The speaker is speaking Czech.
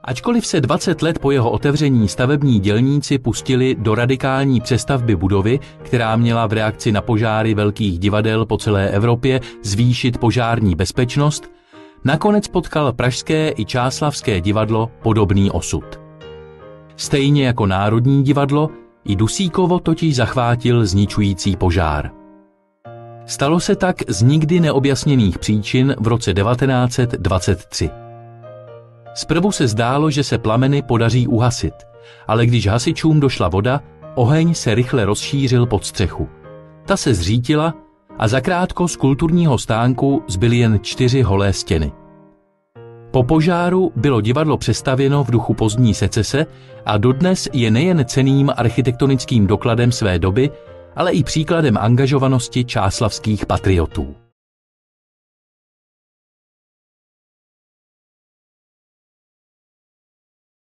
Ačkoliv se 20 let po jeho otevření stavební dělníci pustili do radikální přestavby budovy, která měla v reakci na požáry velkých divadel po celé Evropě zvýšit požární bezpečnost, nakonec potkal pražské i čáslavické divadlo podobný osud. Stejně jako Národní divadlo, i Dusíkovo totiž zachvátil zničující požár. Stalo se tak z nikdy neobjasněných příčin v roce 1923. Zprvu se zdálo, že se plameny podaří uhasit, ale když hasičům došla voda, oheň se rychle rozšířil pod střechu. Ta se zřítila a zakrátko z kulturního stánku zbyly jen 4 holé stěny. Po požáru bylo divadlo přestavěno v duchu pozdní secese a dodnes je nejen cenným architektonickým dokladem své doby, ale i příkladem angažovanosti čáslavských patriotů.